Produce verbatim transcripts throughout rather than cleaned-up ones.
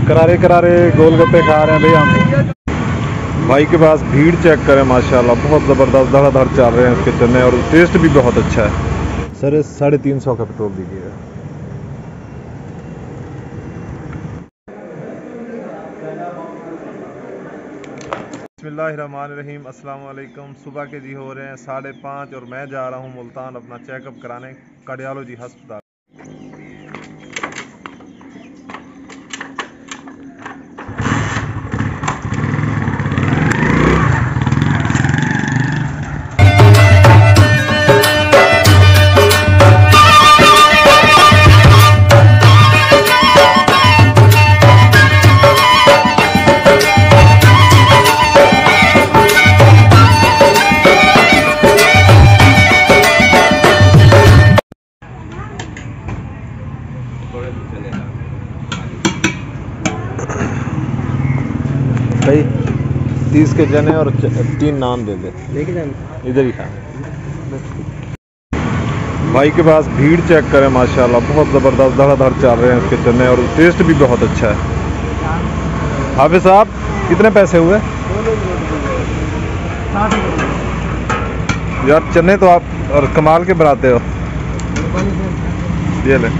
करारे करारे गोलगप्पे खा रहे हैं भैया हम। भाई के पास भीड़ चेक करें, माशाल्लाह बहुत ज़बरदस्त धड़ाधड़ चल रहे हैं इसके चने, और टेस्ट भी बहुत अच्छा है। सर साढ़े तीन सौ का पेट्रोल दीजिएगा। बिस्मिल्लाहिर्रहमानिर्रहीम, अस्सलाम वालेकुम। सुबह के जी हो रहे हैं साढ़े पाँच और मैं जा रहा हूँ मुल्तान अपना चेकअप कराने कार्डियोलॉजी हस्पताल। भाई तीस के चने और तीन नान दे दे, इधर ही खा। भाई के पास भीड़ चेक करें, माशाल्लाह बहुत ज़बरदस्त धड़ाधड़ चल रहे हैं इसके चने, और टेस्ट भी बहुत अच्छा है। हाफिज साहब कितने पैसे हुए? यार चने तो आप और कमाल के बनाते हो। ये ले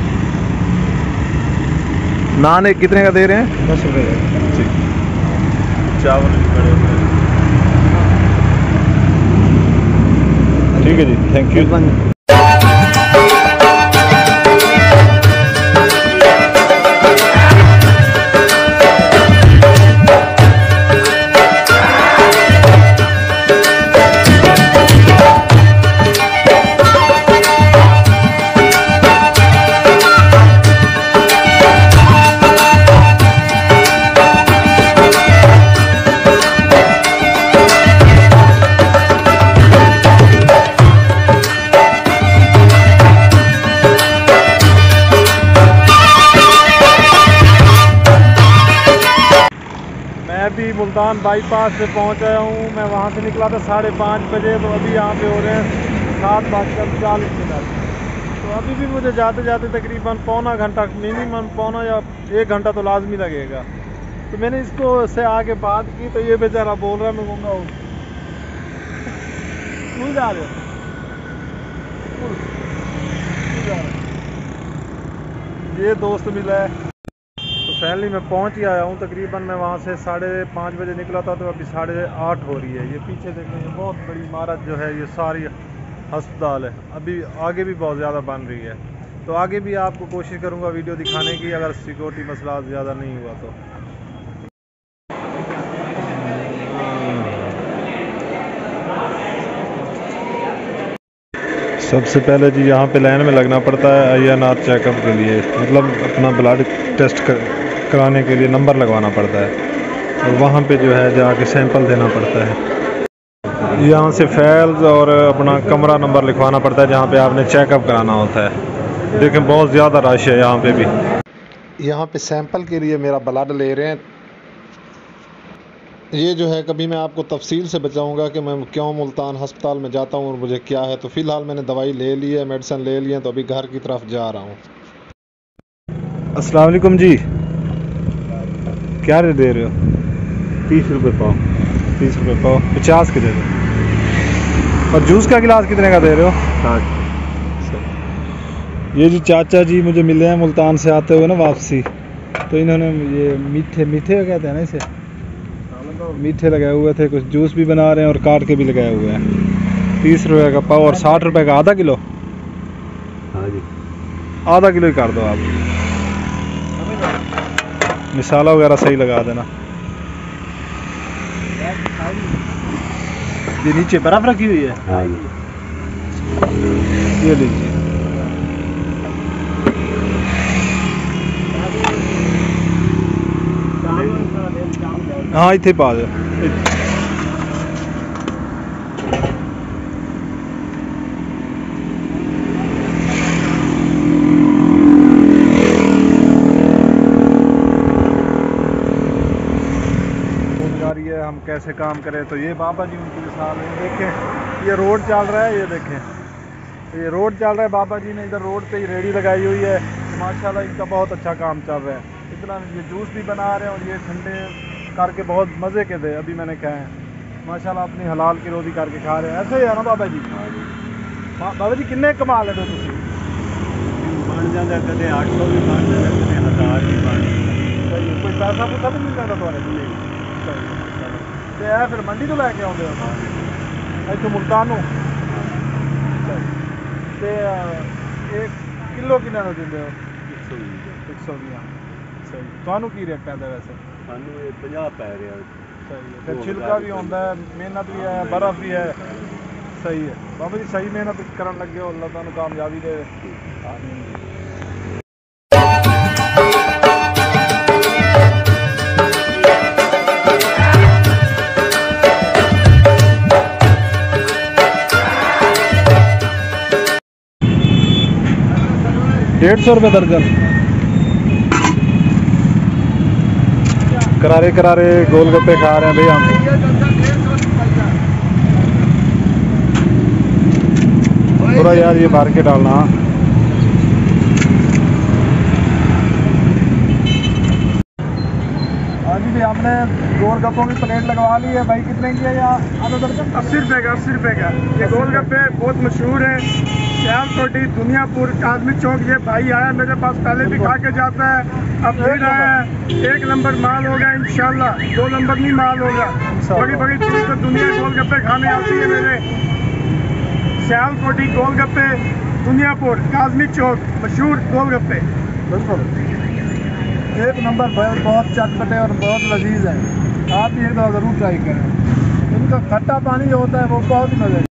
नान एक कितने का दे रहे हैं? दस रुपये का। ठीक, चावल भी बड़े हुए हैं। ठीक है जी, थैंक यू। अभी मुल्तान बाईपास से पहुंच आया हूँ। मैं वहाँ से निकला था साढ़े पाँच बजे, तो अभी यहाँ पे हो रहे हैं सात बजकर चालीस मिनट। तो अभी भी मुझे जाते जाते तकरीबन पौना घंटा, मिनिमम पौना या एक घंटा तो लाजमी लगेगा। तो मैंने इसको से आगे बात की तो ये बेचारा बोल रहा है मैं कहूँगा स्कूल जा रहे हो, ये दोस्त मिला है। फैमिली में पहुंच ही आया हूं तकरीबन। मैं वहां से साढ़े पाँच बजे निकला था, तो अभी साढ़े आठ हो रही है। ये पीछे देखें, ये बहुत बड़ी इमारत जो है, ये सारी अस्पताल है। अभी आगे भी बहुत ज़्यादा बन रही है, तो आगे भी आपको कोशिश करूंगा वीडियो दिखाने की, अगर सिक्योरिटी मसला ज़्यादा नहीं हुआ तो। सबसे पहले जी यहाँ पे लाइन में लगना पड़ता है आई एन आर चेकअप के लिए, मतलब अपना ब्लड टेस्ट कर, कराने के लिए नंबर लगवाना पड़ता है, और वहाँ पे जो है जाके सैंपल देना पड़ता है। यहाँ से फैल्स और अपना कमरा नंबर लिखवाना पड़ता है जहाँ पे आपने चेकअप कराना होता है। देखें बहुत ज़्यादा रश है यहाँ पे भी। यहाँ पे सैंपल के लिए मेरा ब्लड ले रहे हैं। ये जो है कभी मैं आपको तफसील से बताऊंगा कि मैं क्यों मुल्तान हस्पताल में जाता हूँ और मुझे क्या है। तो फ़िलहाल मैंने दवाई ले ली है, मेडिसिन ले ली है, तो अभी घर की तरफ जा रहा हूँ। अस्सलाम वालेकुम जी, क्या रेट दे रहे हो? तीस रुपये पाव। तीस रुपये पाव, पचास के दे दो। और जूस का गिलास कितने का दे रहे हो? साठ। ये जो चाचा जी मुझे मिले हैं मुल्तान से आते हुए ना वापसी, तो इन्होंने ये मीठे मीठे कहते हैं ना इसे, मीठे लगाए हुए थे। कुछ जूस भी बना रहे हैं और काट के भी लगाए हुए हैं। तीस रुपये का पाव और साठ रुपये का आधा किलो। हाँ जी, आधा किलो ही कर दो आप। मसाला वगैरह सही लगा देना। ये नीचे बर्फ रखी हुई है। हाँ जी, ये लीजिए। हाँ इतने पा दो। हम कैसे काम करें, तो ये बाबा जी उनकी मिसाल है। देखें ये रोड चल रहा है, ये देखें ये रोड चल रहा है। बाबा जी ने इधर रोड पे ही रेडी लगाई हुई है। माशाल्लाह इनका बहुत अच्छा काम चल रहा है। इतना ये जूस भी बना रहे हैं और ये ठंडे करके बहुत मज़े के थे, अभी मैंने खाए हैं माशाल्लाह। अपनी हलाल की रोटी करके खा रहे हैं, ऐसे ही है ना बाबा जी? हाँ बाबा जी, किन्ने कमा लेते हो तुम? बन जाता कदे आठ सौ भी बन जाता, कदे हज़ार भी बन जाता। कोई पैसा पूसा तो मिल जाता तुम्हारे? तो है फिर मंडी तो लैके आते हो इतों मुल्तानों? तो एक किलो किन्ने का देंगे हो? एक सौ भी। सही। ਤੁਹਾਨੂੰ ਕੀ ਰੇਟ ਪੈਂਦਾ ਵੈਸੇ? ਸਾਨੂੰ ਇਹ ਪੰਜਾਹ ਪੈ ਰਿਹਾ। सही है। फिर छिलका भी होता है, मेहनत भी है, बर्फ भी है। सही है बाबा जी, सही मेहनत करन लगे हो, अल्लाह तुहानू कामयाबी दे। डेढ़ सौ रुपये दर्जन। करारे करारे गोलगप्पे खा रहे हैं भैया हम। थोड़ा यार ये भर के डालना। हाँ जी भाई, हमने गोलगप्पों की प्लेट लगवा ली है। भाई कितने की है यार? आधा दर्जन अस्सी रुपये का। अस्सी रुपये का ये गोलगप्पे बहुत मशहूर है। सियालकोटी, दुनियापुर, काजमी चौक। ये भाई आया मेरे पास, पहले भी खा के जाता है, अब फिर आया है। एक नंबर माल होगा इंशाल्लाह, दो नंबर नहीं माल होगा। बड़ी बड़ी दूर से दुनिया गोलगप्पे खाने आती है मेरे। सियालकोटी गोलगप्पे, दुनियापुर, काजमी चौक, मशहूर गोलगप्पे। बिल्कुल एक नंबर, बहुत चटपटे और बहुत लजीज है। आप भी एक बार ज़रूर ट्राई करें। इनका खट्टा पानी जो होता है वो बहुत मज़े